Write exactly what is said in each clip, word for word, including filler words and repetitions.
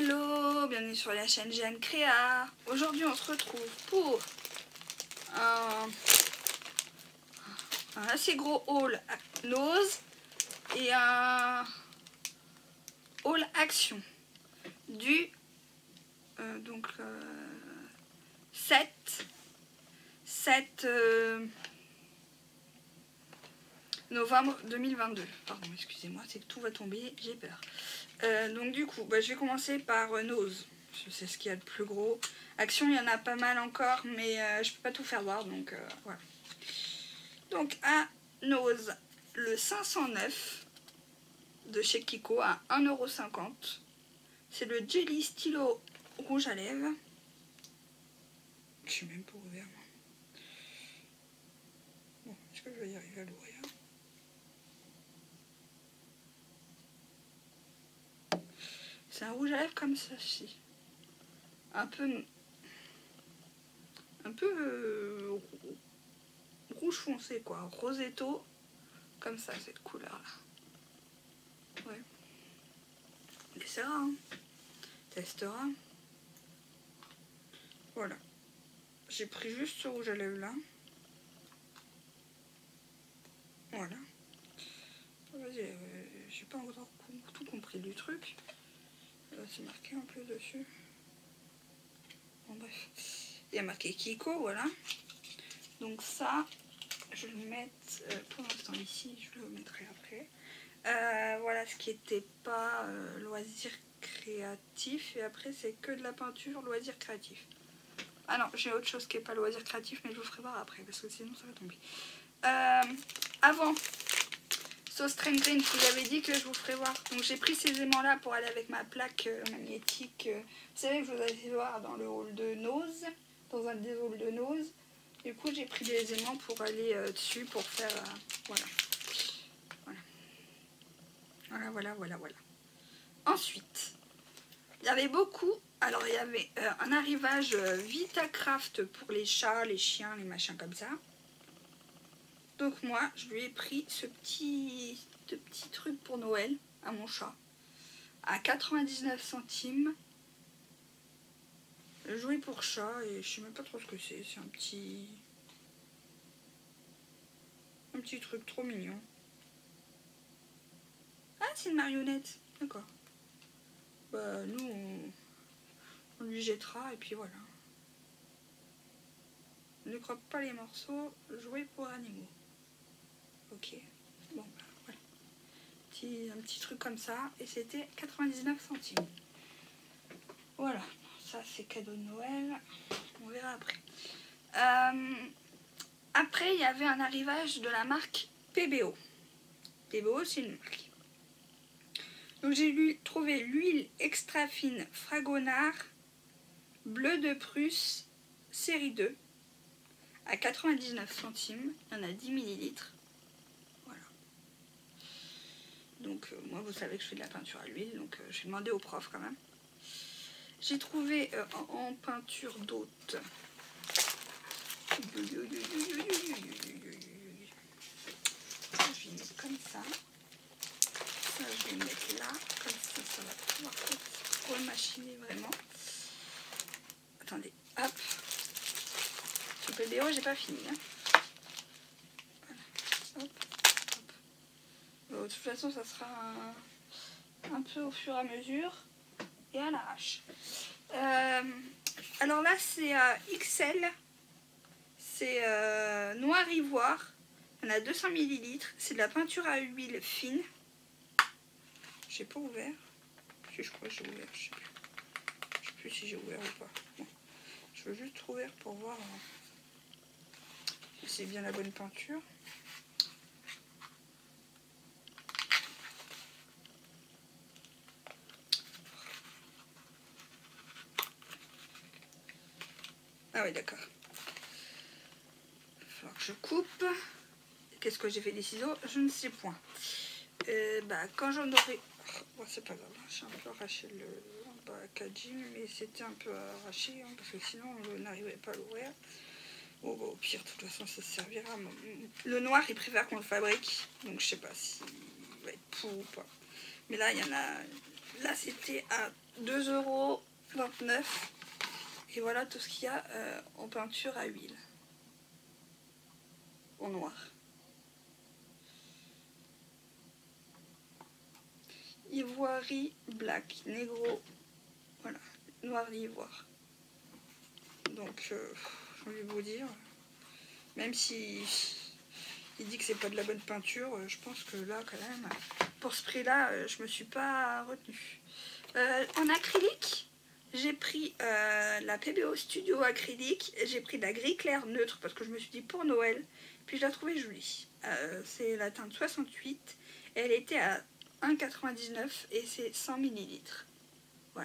Hello, bienvenue sur la chaîne Jeanne Créa. Aujourd'hui on se retrouve pour un, un assez gros haul Nose et un haul Action du euh, donc euh, sept euh, novembre deux mille vingt-deux. Pardon, excusez-moi, c'est que tout va tomber, j'ai peur. Euh, donc du coup, bah, je vais commencer par euh, Nose. C'est ce qu'il y a de plus gros. Action, il y en a pas mal encore, mais euh, je peux pas tout faire voir, donc euh, voilà. Donc à Nose, le cinq cent neuf de chez Kiko à un euro cinquante. C'est le Jelly Stylo rouge à lèvres. Je suis même pas ouvert. Bon, est-ce que je vais y arriver à l'ouvrir? C'est un rouge à lèvres comme ceci. Un peu... Un peu... Euh, rouge foncé quoi. Rosetto. Comme ça, cette couleur là. Ouais. On essaiera, hein. Testera. Voilà. J'ai pris juste ce rouge à lèvres là. Voilà. Vas-y, euh, j'ai pas encore tout compris du truc. Euh, c'est marqué un peu dessus. Bon bref. Il y a marqué Kiko, voilà. Donc ça, je vais le mettre euh, pour l'instant ici, je le mettrai après. Euh, voilà ce qui n'était pas euh, loisir créatif. Et après, c'est que de la peinture loisir créatif. Ah non, j'ai autre chose qui n'est pas loisir créatif, mais je vous ferai voir après, parce que sinon ça va tomber. Euh, avant, Sauce Train Green, je vous avais dit que je vous ferai voir. Donc j'ai pris ces aimants-là pour aller avec ma plaque euh, magnétique. Euh, vous savez que je vous avais fait voir dans le haul de Nose, dans un des hauls de Nose. Du coup, j'ai pris des aimants pour aller euh, dessus, pour faire... Euh, voilà. Voilà. Voilà, voilà, voilà, voilà. Ensuite, il y avait beaucoup... Alors, il y avait euh, un arrivage euh, Vitacraft pour les chats, les chiens, les machins comme ça. Donc moi, je lui ai pris ce petit, ce petit truc pour Noël à mon chat. À quatre-vingt-dix-neuf centimes. Jouet pour chat, et je sais même pas trop ce que c'est. C'est un petit... Un petit truc trop mignon. Ah, c'est une marionnette. D'accord. Bah, nous, on, on lui jettera, et puis voilà. Ne croque pas les morceaux. Jouet pour animaux. Ok. Bon, bah, voilà. Petit, un petit truc comme ça. Et c'était quatre-vingt-dix-neuf centimes. Voilà. Ça, c'est cadeau de Noël. On verra après. Euh, après, il y avait un arrivage de la marque P B O. P B O, c'est une marque. Donc, j'ai trouvé l'huile extra fine Fragonard bleu de Prusse série deux à quatre-vingt-dix-neuf centimes. Il y en a dix millilitres. Voilà. Donc, euh, moi, vous savez que je fais de la peinture à l'huile. Donc, euh, j'ai demandé au prof quand même. J'ai trouvé euh, en, en peinture d'hôte. Je vais mettre comme ça. Ça, je vais mettre là. Comme ça, ça va pouvoir remachiner vraiment. Attendez, hop. Ce P B O, j'ai pas fini. Hein. Voilà. Hop, hop. Bon, de toute façon, ça sera un, un peu au fur et à mesure et à l'arrache. Euh, alors là, c'est euh, X L. C'est euh, noir ivoire. On a deux cents millilitres. C'est de la peinture à huile fine. J'ai pas ouvert. Si, je crois que j'ai ouvert. Je sais plus. Je sais plus si j'ai ouvert ou pas. Bon. Je veux juste ouvrir pour voir euh, si c'est bien la bonne peinture. Ah oui, d'accord. Il va falloir que je coupe. Qu'est-ce que j'ai fait des ciseaux? Je ne sais point. Euh, bah, quand j'en aurai... Bon, c'est pas grave, j'ai un peu arraché le packaging, mais c'était un peu arraché, hein, parce que sinon on n'arrivait pas à l'ouvrir. Bon, bah, au pire, de toute façon, ça servira. Le noir, il préfère qu'on le fabrique, donc je sais pas s'il va être pour ou pas. Mais là, il y en a... Là, c'était à deux euros vingt-neuf. Et voilà tout ce qu'il y a euh, en peinture à huile. En noir. Ivoirie black, négro. Voilà, noir d'ivoire. Donc, euh, j'ai envie de vous dire, même si il dit que c'est pas de la bonne peinture, je pense que là, quand même, pour ce prix-là, je me suis pas retenue. Euh, en acrylique, j'ai pris euh, la P B O Studio acrylique, j'ai pris de la gris clair neutre parce que je me suis dit pour Noël, puis je la trouvais jolie. Euh, c'est la teinte soixante-huit, et elle était à un euro quatre-vingt-dix-neuf et c'est cent millilitres. Voilà.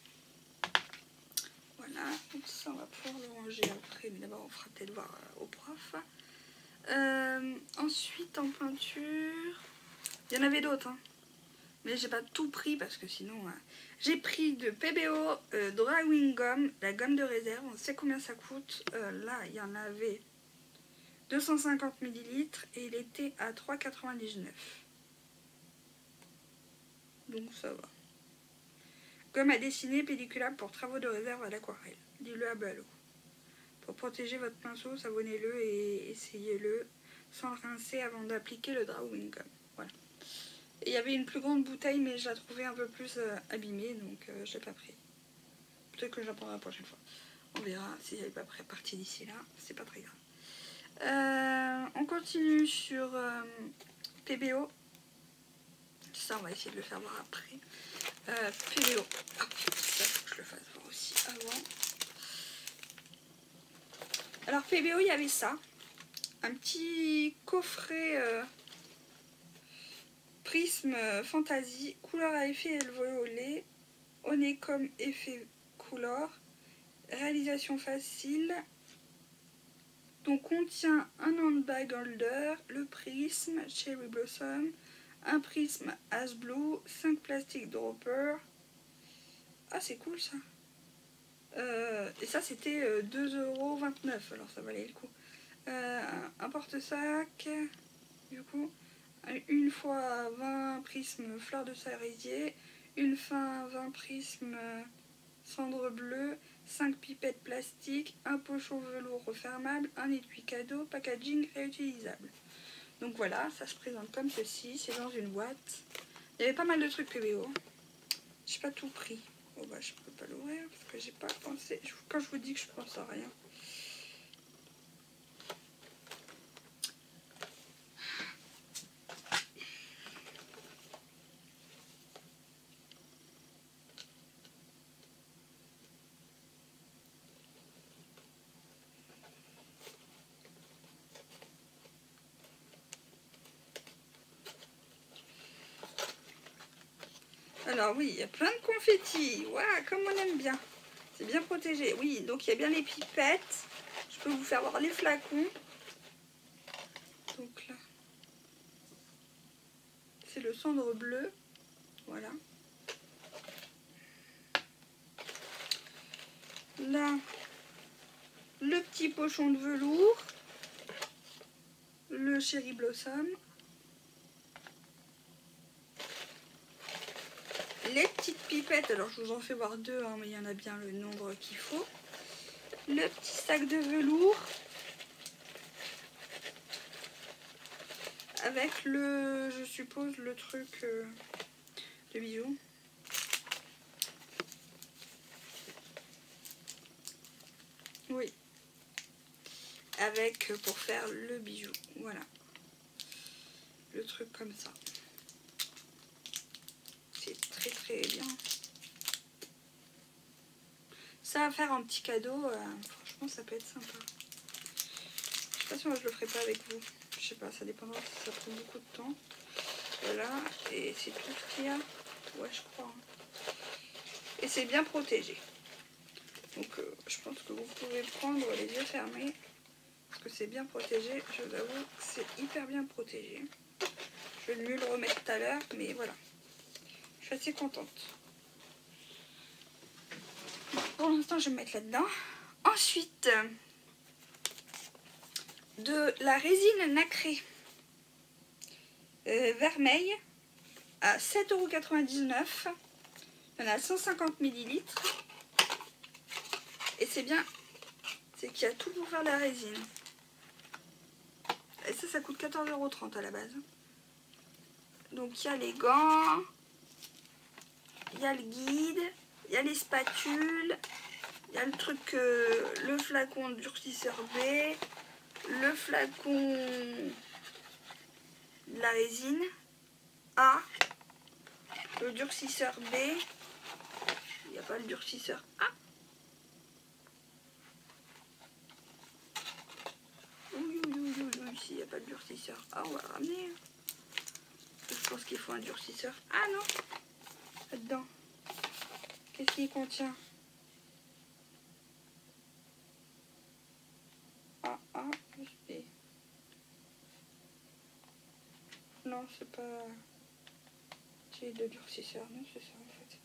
Voilà, donc ça on va pouvoir le ranger après, mais d'abord on fera peut-être voir euh, au prof. Euh, ensuite en peinture, il y en avait d'autres, hein. Mais j'ai pas tout pris parce que sinon... Euh, j'ai pris de P B O euh, Drawing Gum, la gomme de réserve, on sait combien ça coûte. Euh, là, il y en avait deux cent cinquante millilitres et il était à trois euros quatre-vingt-dix-neuf. Donc ça va. Gomme à dessiner, pelliculable pour travaux de réserve à l'aquarelle. Diluable à l'eau. Pour protéger votre pinceau, savonnez-le et essayez-le sans le rincer avant d'appliquer le Drawing Gum. Voilà. Il y avait une plus grande bouteille, mais je la trouvais un peu plus euh, abîmée, donc euh, je l'ai pas pris. Peut-être que je la prendrai la prochaine fois. On verra si elle n'est pas partie d'ici là. C'est pas très grave. Euh, on continue sur euh, P B O. Ça, on va essayer de le faire voir après. Euh, P B O. Ah, ça, faut que je le fasse voir aussi avant. Alors, P B O, il y avait ça. Un petit coffret... Euh, prisme Fantasy, couleur à effet violet, Honeycomb effet couleur, réalisation facile. Donc contient un handbag holder, le prisme Cherry Blossom, un prisme As Blue, cinq plastiques dropper. Ah c'est cool ça. Euh, et ça c'était euh, deux euros vingt-neuf, alors ça valait le coup. Euh, un porte-sac, du coup. Une fois vingt prismes fleurs de cerisier, une fin vingt prismes cendre bleue, cinq pipettes plastiques, un pochon velours refermable, un étui cadeau, packaging réutilisable. Donc voilà, ça se présente comme ceci, c'est dans une boîte. Il y avait pas mal de trucs P B O. J'ai pas tout pris. Bon bah je peux pas l'ouvrir parce que j'ai pas pensé. Quand je vous dis que je pense à rien. Alors oui, il y a plein de confettis. Waouh, comme on aime bien. C'est bien protégé. Oui, donc il y a bien les pipettes. Je peux vous faire voir les flacons. Donc là, c'est le cendre bleu. Voilà. Là, le petit pochon de velours. Le Cherry Blossom. Les petites pipettes, alors je vous en fais voir deux, hein, mais il y en a bien le nombre qu'il faut. Le petit sac de velours. Avec le, je suppose, le truc euh, de bijoux. Oui. Avec, euh, pour faire le bijou. Voilà. Le truc comme ça. C'est très très bien. Ça à faire un petit cadeau, euh, franchement ça peut être sympa. Je sais pas si moi je le ferai pas avec vous. Je sais pas, ça dépendra si ça prend beaucoup de temps. Voilà, et c'est tout ce qu'il y a. Ouais, je crois. Et c'est bien protégé. Donc euh, je pense que vous pouvez prendre les yeux fermés. Parce que c'est bien protégé. Je vous avoue que c'est hyper bien protégé. Je vais mieux le remettre tout à l'heure, mais voilà. Je suis assez contente. Pour l'instant, je vais me mettre là-dedans. Ensuite, de la résine nacrée euh, vermeil à sept euros quatre-vingt-dix-neuf. Il y en a cent cinquante millilitres. Et c'est bien, c'est qu'il y a tout pour faire la résine. Et ça, ça coûte quatorze euros trente à la base. Donc il y a les gants, il y a le guide, il y a les spatules, il y a le truc, euh, le flacon durcisseur B, le flacon de la résine A, le durcisseur B, il n'y a pas le durcisseur A. Oui, oui, oui, oui, oui, ici il n'y a pas de durcisseur A, on va le ramener. Je pense qu'il faut un durcisseur. Ah non, là-dedans. Qu'est-ce qu'il contient? A, A, plus B. Non, c'est pas... J'ai de durcisseur, non, c'est ça en fait.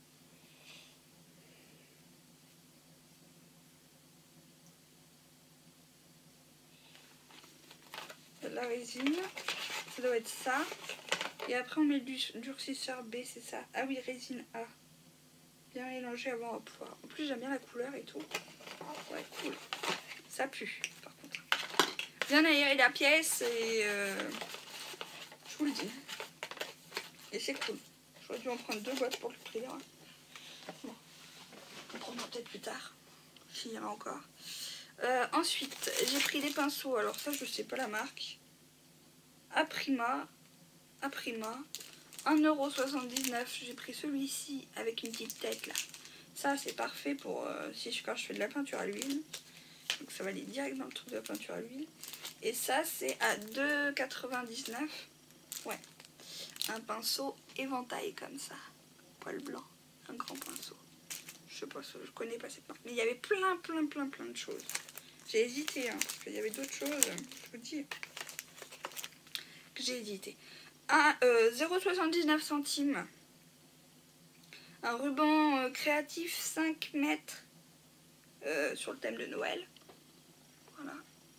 La résine, ça doit être ça. Et après on met du durcisseur B, c'est ça. Ah oui, résine A. Bien mélangé avant emploi. En plus j'aime bien la couleur et tout. Ouais, cool. Ça pue par contre. Bien aéré la pièce et euh, je vous le dis. Et c'est cool. J'aurais dû en prendre deux boîtes pour le prix. Hein. Bon, on prendra peut-être plus tard. S'il y en a encore. Euh, ensuite, j'ai pris des pinceaux. Alors ça, je sais pas la marque. Aprima. Aprima. un euro soixante-dix-neuf. J'ai pris celui-ci avec une petite tête là. Ça, c'est parfait pour euh, si je, quand je fais de la peinture à l'huile. Donc ça va aller direct dans le truc de la peinture à l'huile. Et ça, c'est à deux euros quatre-vingt-dix-neuf. Ouais. Un pinceau éventail comme ça. Poil blanc. Un grand pinceau. Je sais pas, je connais pas cette marque. Mais il y avait plein, plein, plein, plein de choses. J'ai hésité, hein, parce qu'il y avait d'autres choses. Je vous dis que j'ai hésité. À euh, zéro virgule soixante-dix-neuf centimes. Un ruban euh, créatif cinq mètres euh, sur le thème de Noël. Voilà.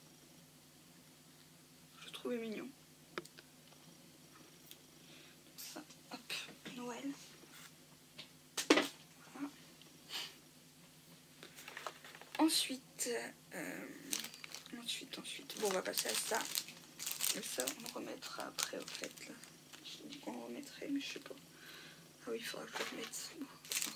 Je trouvais mignon. Ça, hop, Noël. Voilà. Ensuite, euh, ensuite, ensuite, bon, on va passer à ça. Et ça, on le remettra après, au fait. Là. Je dis qu'on remettrait, mais je sais pas. Ah oui, il faudra que je le remette. Bon.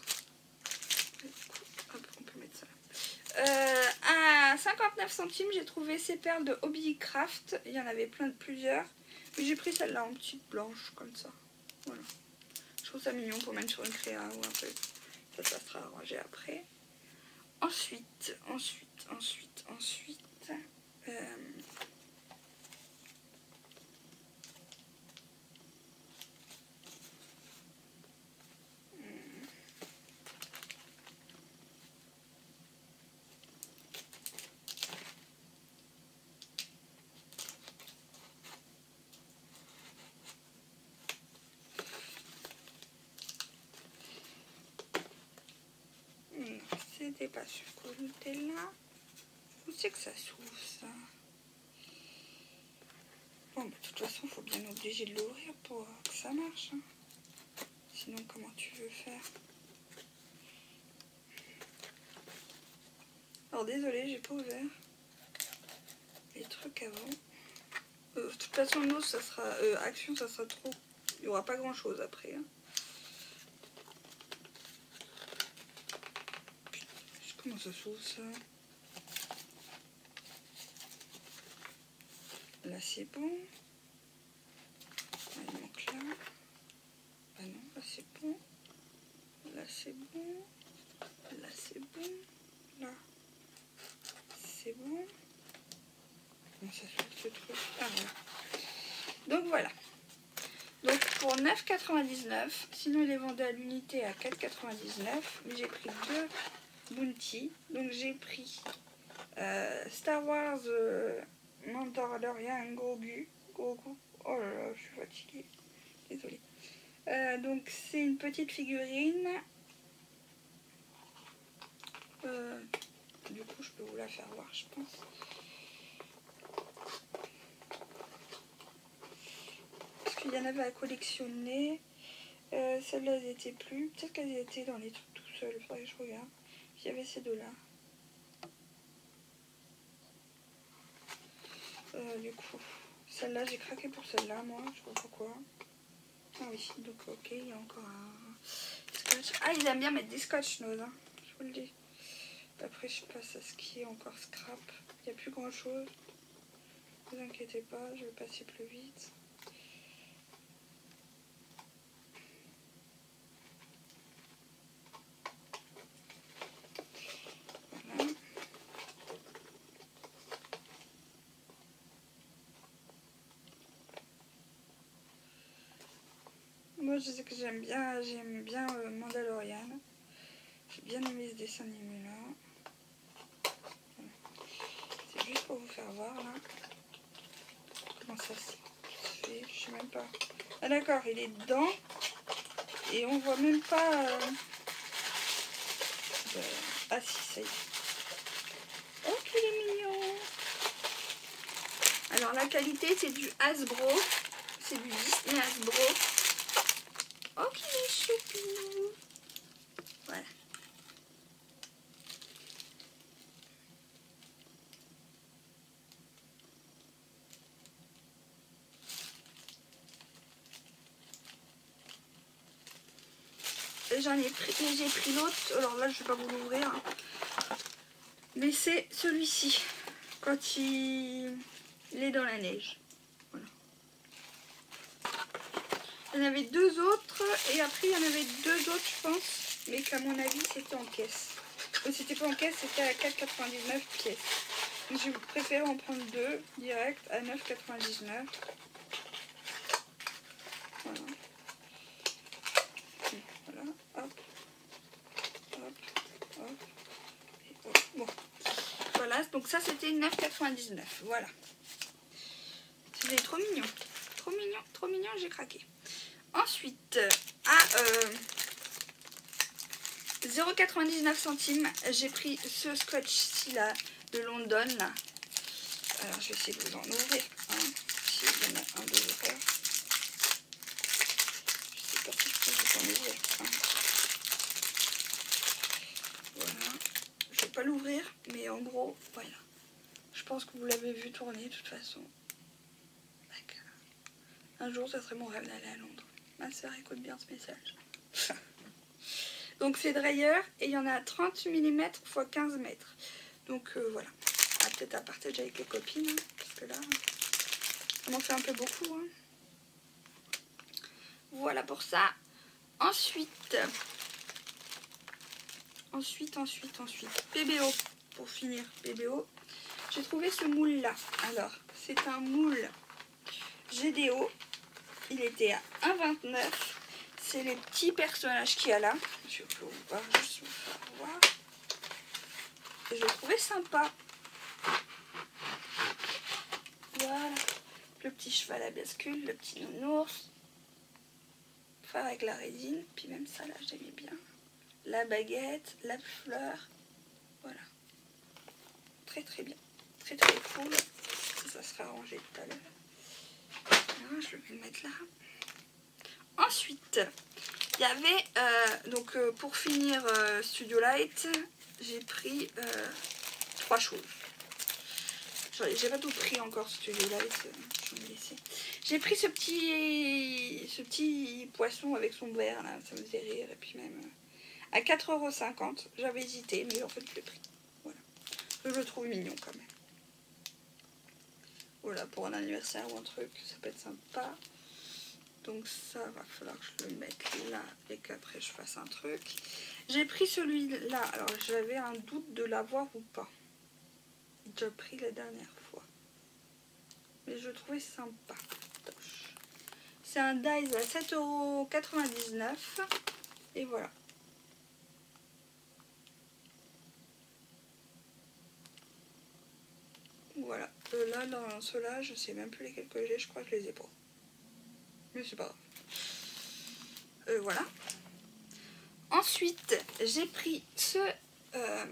Hop, on peut mettre ça là. Euh, à cinquante-neuf centimes, j'ai trouvé ces perles de Hobbycraft. Il y en avait plein de plusieurs. Mais j'ai pris celle-là en petite blanche, comme ça. Voilà. Je trouve ça mignon pour mettre sur une créa ou un peu. Ça, ça sera arrangé après. Ensuite, ensuite, ensuite, ensuite. Euh, C'était pas sur le Nutella. Où c'est que ça s'ouvre ça? Bon, bah, de toute façon, il faut bien obliger de l'ouvrir pour que ça marche. Hein. Sinon, comment tu veux faire? Alors, désolé, j'ai pas ouvert les trucs avant. Euh, de toute façon, nous, ça sera. Euh, Action, ça sera trop. Il n'y aura pas grand chose après. Hein. Comment ça s'ouvre ça? Là c'est bon. Ah, il manque là. Ah non, là c'est bon. Là c'est bon. Là c'est bon. Là c'est bon. Comment ça s'ouvre ce truc? Ah voilà. Donc voilà. Donc pour neuf euros quatre-vingt-dix-neuf. Sinon il est vendu à l'unité à quatre euros quatre-vingt-dix-neuf. Mais j'ai pris deux Bounty. Donc j'ai pris euh, Star Wars euh, Mandalorian Grogu. Grogu. Oh là là, je suis fatiguée. Désolée. Euh, donc c'est une petite figurine. Euh, du coup je peux vous la faire voir, je pense. Parce qu'il y en avait à collectionner. Euh, Celles-là, elles étaient plus. Peut-être qu'elles étaient dans les trucs tout seuls. Il faudrait que je regarde. Il y avait ces deux-là. Euh, du coup, celle-là, j'ai craqué pour celle-là, moi. Je sais pas pourquoi. Ah oui, donc ok, il y a encore un scotch. Ah, ils aiment bien mettre des scotch, Nose, hein, je vous le dis. Après, je passe à ce qui est encore scrap. Il n'y a plus grand-chose. Ne vous inquiétez pas, je vais passer plus vite. Voilà. Moi, je sais que j'aime bien, j'aime bien euh, Mandalorian. J'ai bien aimé ce dessin animé-là. Voilà. C'est juste pour vous faire voir, là. Comment ça se fait, je sais même pas. Ah d'accord, il est dedans. Et on voit même pas... Euh... Euh... Ah si, ça y est. Oh, qu'il est mignon. Alors la qualité, c'est du Hasbro. C'est du Disney Hasbro. Oh, qu'il est choupi. Voilà. J'en ai pris, j'ai pris l'autre. Alors là, je vais pas vous l'ouvrir. Mais c'est celui-ci. Quand il... il est dans la neige. Voilà. Il y en avait deux autres. Et après, il y en avait deux autres, je pense. Mais qu'à mon avis, c'était en caisse. Ou c'était pas en caisse, c'était à quatre quatre-vingt-dix-neuf pièces. Donc, je préfère en prendre deux direct à neuf quatre-vingt-dix-neuf. Voilà. Voilà. Hop. Hop. Hop. Et hop. Bon. Voilà. Donc ça, c'était neuf quatre-vingt-dix-neuf. Voilà. C'est trop mignon. Trop mignon. Trop mignon. J'ai craqué. Ensuite, à euh, zéro virgule quatre-vingt-dix-neuf centimes, j'ai pris ce scotch-ci là de London. Là. Alors, je vais essayer de vous en ouvrir un. Si il y en a un de l'ouvert. Je sais pas si je peux vous en ouvrir un. Voilà. Je vais pas l'ouvrir, mais en gros, voilà. Je pense que vous l'avez vu tourner de toute façon. Un jour, ça serait mon rêve d'aller à Londres. Ma soeur écoute bien ce message. Donc c'est Dreyer et il y en a trente millimètres fois quinze mètres. Donc euh, voilà. Ah, peut-être à partager avec les copines. Hein, parce que là, on en fait un peu beaucoup. Hein. Voilà pour ça. Ensuite, ensuite, ensuite, ensuite. P B O. Pour finir, P B O. J'ai trouvé ce moule là. Alors, c'est un moule G D O. Il était à un virgule vingt-neuf. C'est les petits personnages qu'il y a là. Je peux vous voir, juste vous faire voir. Et je l'ai trouvé sympa. Voilà. Le petit cheval à bascule, le petit nounours. Faire avec la résine. Puis même ça là, j'aimais bien. La baguette, la fleur. Voilà. Très très bien. Très très cool. Ça, ça sera rangé tout à l'heure. Voilà, je vais le mettre là. Ensuite, il y avait, euh, donc euh, pour finir euh, Studio Light, j'ai pris euh, trois choses. J'ai pas tout pris encore Studio Light, euh, je vais laisser. J'ai pris ce petit, ce petit poisson avec son verre, là, ça me faisait rire, et puis même euh, à quatre euros cinquante, j'avais hésité, mais en fait je l'ai pris. Voilà. Je le trouve mignon quand même. Voilà, pour un anniversaire ou un truc, ça peut être sympa. Donc ça, va falloir que je le mette là et qu'après je fasse un truc. J'ai pris celui-là. Alors j'avais un doute de l'avoir ou pas. J'ai pris la dernière fois. Mais je le trouvais sympa. C'est un Dies à sept euros quatre-vingt-dix-neuf. Et voilà. Voilà. Euh, là, dans ceux-là, je sais même plus lesquels que j'ai. Je crois que je les ai pas. Mais c'est pas grave. Euh, voilà. Ensuite, j'ai pris ce, euh,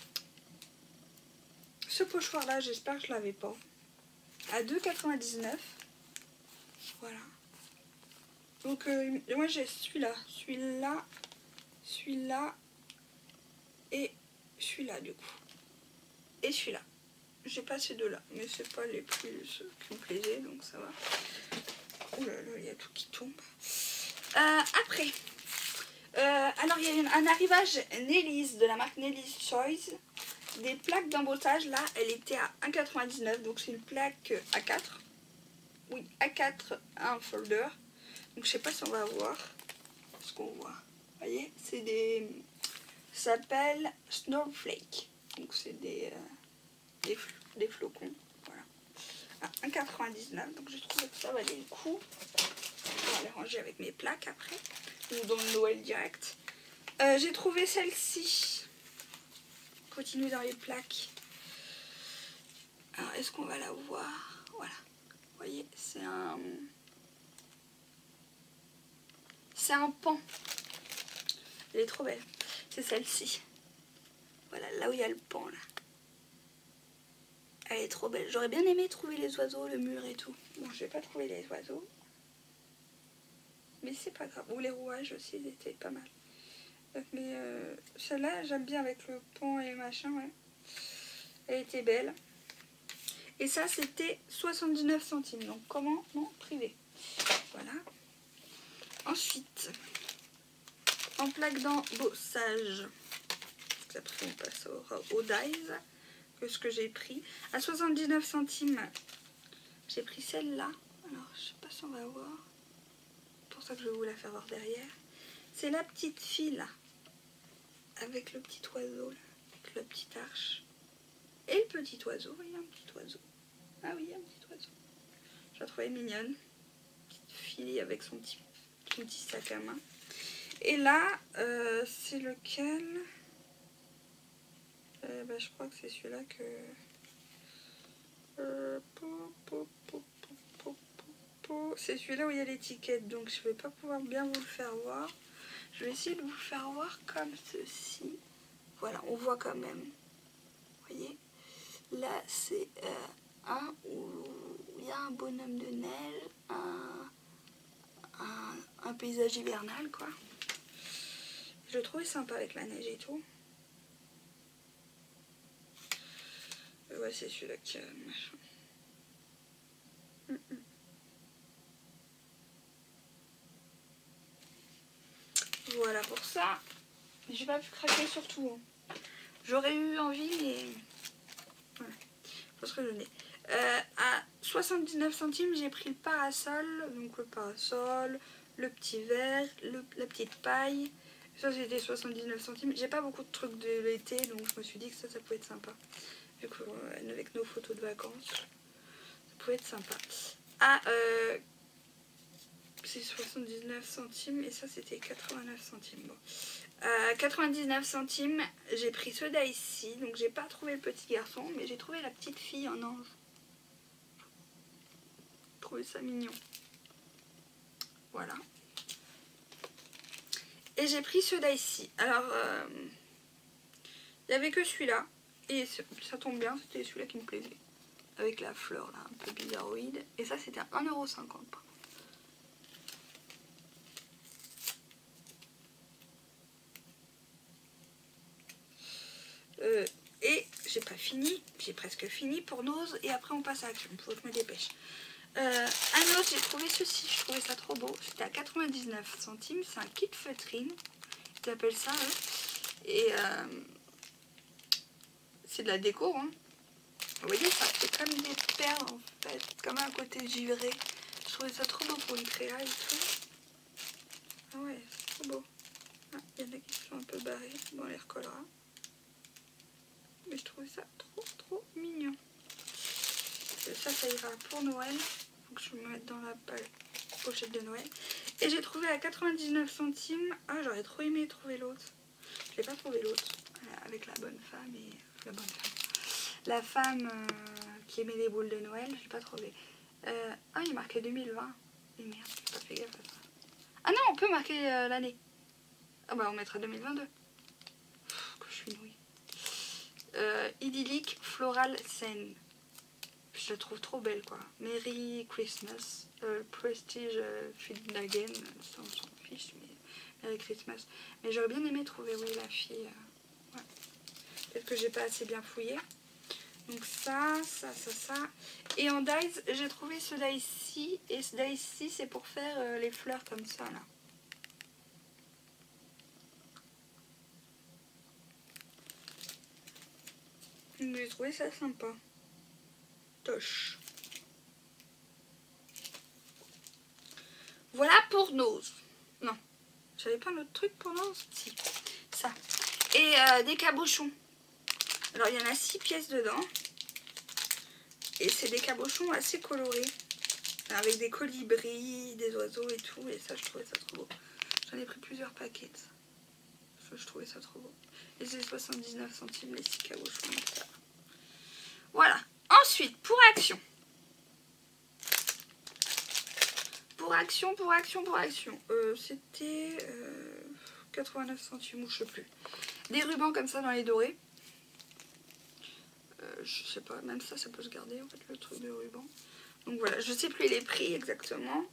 ce pochoir là, j'espère que je l'avais pas, à deux quatre-vingt-dix-neuf. Voilà. Donc euh, moi j'ai celui-là, celui-là, celui-là et celui-là du coup. Et celui-là. J'ai pas ces deux-là, mais c'est pas les plus ceux qui me plaisaient, donc ça va. Oh là là, il y a tout qui tombe. Euh, après, euh, alors il y a une, un arrivage Nelly's de la marque Nelly's Choice. Des plaques d'embossage, là, elle était à un euro quatre-vingt-dix-neuf, donc c'est une plaque A quatre. Oui, A quatre, un folder. Donc je sais pas si on va voir ce qu'on voit. Vous voyez, c'est des... Ça s'appelle Snowflake. Donc c'est des, euh, des, des flocons. Voilà. À un euro quatre-vingt-dix-neuf, donc j'ai trouvé que ça valait le coup. On va les ranger avec mes plaques après. Ou dans le Noël direct. Euh, j'ai trouvé celle-ci. Continue dans les plaques. Alors, est-ce qu'on va la voir? Voilà. Vous voyez, c'est un... C'est un pan. Elle est trop belle. C'est celle-ci. Voilà, là où il y a le pan, là. Elle est trop belle. J'aurais bien aimé trouver les oiseaux, le mur et tout. Bon, je vais pas trouver les oiseaux. Mais c'est pas grave. Ou les rouages aussi, ils étaient pas mal. Mais euh, celle-là, j'aime bien avec le pan et le machin, ouais. Elle était belle. Et ça, c'était soixante-dix-neuf centimes. Donc, comment? Non, privé. Voilà. Ensuite, en plaque d'embossage. Après, on passe au, au Dies. Que ce que j'ai pris. À soixante-dix-neuf centimes, j'ai pris celle-là. Alors, je sais pas si on va voir. C'est pour ça que je vais vous la faire voir derrière. C'est la petite fille, là. Avec le petit oiseau, là. Avec la petite arche. Et le petit oiseau. Il y a un petit oiseau. Ah oui, il y a un petit oiseau. Je la trouvais mignonne. Petite fille avec son petit, son petit sac à main. Et là, euh, c'est lequel euh, bah, je crois que c'est celui-là que... Euh, c'est celui-là où il y a l'étiquette. Donc je ne vais pas pouvoir bien vous le faire voir. Je vais essayer de vous le faire voir comme ceci. Voilà, on voit quand même. Vous voyez? Là, c'est euh, un où il y a un bonhomme de neige, un, un, un paysage hivernal, quoi. Je le trouvais sympa avec la neige et tout. Et ouais, c'est celui-là qui a le machin. Mm -mm. Voilà pour ça. J'ai pas pu craquer sur tout. Hein. J'aurais eu envie, mais... Voilà. Faut se raisonner. Euh, à soixante-dix-neuf centimes, j'ai pris le parasol. Donc le parasol, le petit verre, le, la petite paille. Ça, c'était soixante-dix-neuf centimes. J'ai pas beaucoup de trucs de l'été, donc je me suis dit que ça, ça pouvait être sympa. Du coup, avec nos photos de vacances, ça pouvait être sympa. Ah, euh, c'est soixante-dix-neuf centimes et ça, c'était quatre-vingt-neuf centimes. Bon. Euh, quatre-vingt-dix-neuf centimes, j'ai pris ceux d'ici, donc j'ai pas trouvé le petit garçon, mais j'ai trouvé la petite fille en ange. J'ai trouvé ça mignon. Voilà. Et j'ai pris ceux d'ici. Alors, euh, il n'y avait que celui-là, et ça tombe bien, c'était celui-là qui me plaisait. Avec la fleur là, un peu bizarroïde. Et ça, c'était un euro cinquante. Euh, et j'ai pas fini, j'ai presque fini pour Nose et après on passe à Action, il faut que je me dépêche. Euh, à Nose, j'ai trouvé ceci, je trouvais ça trop beau, c'était à quatre-vingt-dix-neuf centimes, c'est un kit feutrine, ils appellent ça, eux. Et euh, c'est de la déco, hein. Vous voyez, ça fait comme des perles en fait, comme un côté givré. Je trouvais ça trop beau pour une créa et tout. Ah ouais, c'est trop beau. Ah, il y en a qui sont un peu barrés, bon on les recollera. Mais je trouve ça trop trop mignon. Et ça, ça ira pour Noël. Faut que je me mette dans la pochette de Noël. Et j'ai trouvé à quatre-vingt-dix-neuf centimes. Ah, j'aurais trop aimé trouver l'autre. Je l'ai pas trouvé l'autre. Avec la bonne femme et... La bonne femme. La femme euh, qui aimait les boules de Noël, je l'ai pas trouvé. Euh... Ah, il est marqué deux mille vingt. Et merde, j'ai pas fait gaffe à ça. Ah non, on peut marquer euh, l'année. Ah bah on mettra deux mille vingt-deux. Pff, que je suis nouille. Euh, idyllique floral scène. Je je la trouve trop belle quoi. Merry Christmas, euh, Prestige euh, Finlagen, ça on s'en fiche, mais Merry Christmas. Mais j'aurais bien aimé trouver, oui, la fille. Euh, ouais. Peut-être que j'ai pas assez bien fouillé. Donc ça, ça, ça, ça. Et en dies, j'ai trouvé ce die-ci. Et ce die-ci, c'est pour faire euh, les fleurs comme ça, là. J'ai trouvé ça sympa. Toche. Voilà pour Nose. Non, j'avais pas un autre truc pour Nose. Si, ça. Et euh, des cabochons. Alors, il y en a six pièces dedans. Et c'est des cabochons assez colorés. Avec des colibris, des oiseaux et tout. Et ça, je trouvais ça trop beau. J'en ai pris plusieurs paquets. Ça, je trouvais ça trop beau. Et c'est soixante-dix-neuf centimes les six cabochons. Voilà. Ensuite, pour action. Pour action, pour action, pour action. Euh, C'était euh, quatre-vingt-neuf centimes ou je sais plus. Des rubans comme ça dans les dorés. Euh, je sais pas, même ça, ça peut se garder en fait, le truc de ruban. Donc voilà, je sais plus les prix exactement.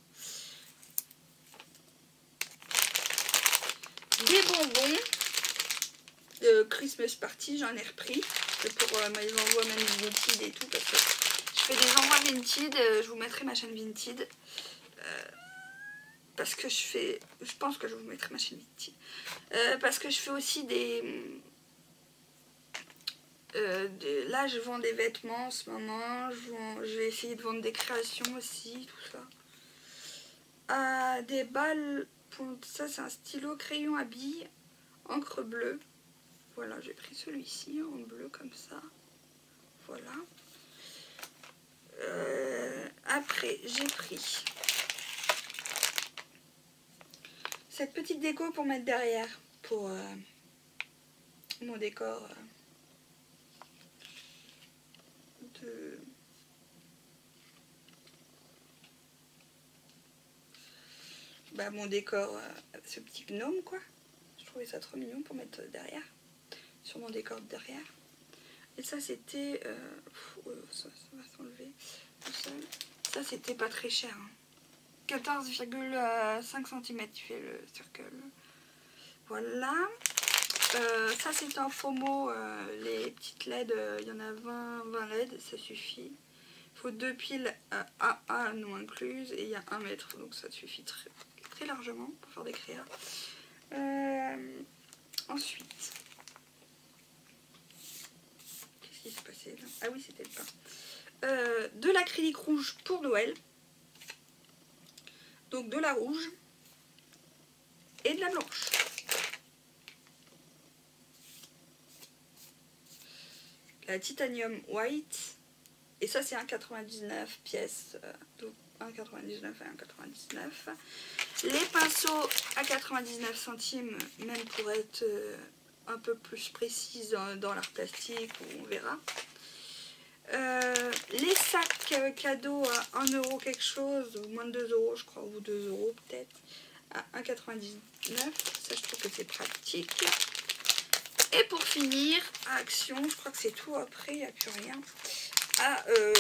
Des bonbons de Christmas Party, j'en ai repris. C'est pour euh, mes envois même Vinted et tout, parce que je fais des envois Vinted. Euh, je vous mettrai ma chaîne Vinted. Euh, parce que je fais, je pense que je vous mettrai ma chaîne Vinted. Euh, parce que je fais aussi des... Euh, de, là je vends des vêtements en ce moment, je, vends, je vais essayer de vendre des créations aussi, tout ça. Euh, des balles, pour, ça c'est un stylo crayon à billes, encre bleue. Voilà, j'ai pris celui-ci en bleu comme ça. Voilà. Euh, après j'ai pris cette petite déco pour mettre derrière, pour euh, mon décor. Euh, de bah, mon décor, euh, ce petit gnome quoi. Je trouvais ça trop mignon pour mettre derrière, sur mon décor de derrière. Et ça c'était, euh, ça, ça va s'enlever tout seul. Ça c'était pas très cher, hein. quatorze virgule cinq centimètres tu fais le circle. Voilà. Euh, ça c'est en FOMO, euh, les petites L E D, il euh, y en a vingt, vingt L E D, ça suffit. Il faut deux piles euh, A A non incluses et il y a un mètre, donc ça suffit très, très largement pour faire des créas. Euh, ensuite, qu'est-ce qui s'est passé là? Ah oui, c'était le pain. Euh, de l'acrylique rouge pour Noël. Donc de la rouge et de la blanche. La titanium white. Et ça c'est un quatre-vingt-dix-neuf pièces. Euh, donc un quatre-vingt-dix-neuf et un quatre-vingt-dix-neuf. Les pinceaux à quatre-vingt-dix-neuf centimes, même pour être euh, un peu plus précise dans, dans l'art plastique, on verra. Euh, les sacs euh, cadeaux à un euro quelque chose, ou moins de deux euros je crois, ou deux euros peut-être, à un quatre-vingt-dix-neuf. Ça je trouve que c'est pratique. Et pour finir, à Action, je crois que c'est tout après, il n'y a plus rien. À, euh,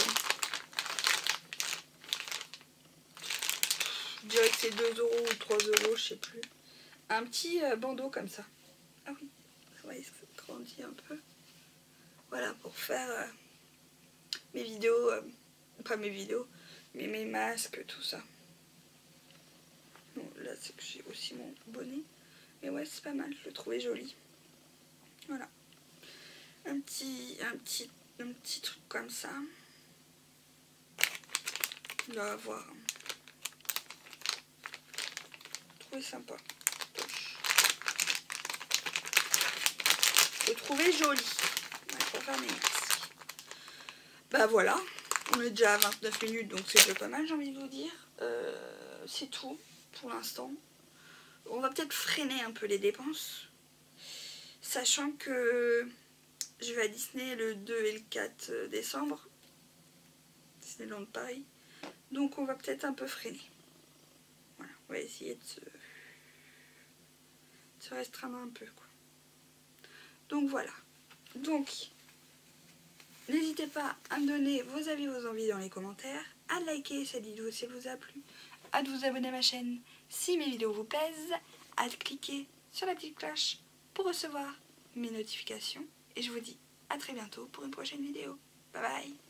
je dirais que c'est deux euros ou trois euros, je sais plus. Un petit euh, bandeau comme ça. Ah oui, vous voyez, ça grandit un peu. Voilà, pour faire euh, mes vidéos, euh, pas mes vidéos, mais mes masques, tout ça. Bon, là, c'est que j'ai aussi mon bonnet. Mais ouais, c'est pas mal, je le trouvais joli. Voilà. Un petit, un petit, un petit truc comme ça. Là, à voir. Trouvé sympa. Je trouvais joli. Ouais, pour faire mes masques. Bah voilà. On est déjà à vingt-neuf minutes, donc c'est déjà pas mal, j'ai envie de vous dire. Euh, c'est tout pour l'instant. On va peut-être freiner un peu les dépenses. Sachant que je vais à Disney le deux et le quatre décembre. Disneyland Paris. Donc on va peut-être un peu freiner. Voilà, on va essayer de se, de se restreindre un peu, quoi. Donc voilà. Donc, N'hésitez pas à me donner vos avis, vos envies dans les commentaires, à liker cette vidéo si elle vous a plu, à vous abonner à ma chaîne si mes vidéos vous plaisent, à cliquer sur la petite cloche pour recevoir mes notifications. Et je vous dis à très bientôt pour une prochaine vidéo. Bye bye!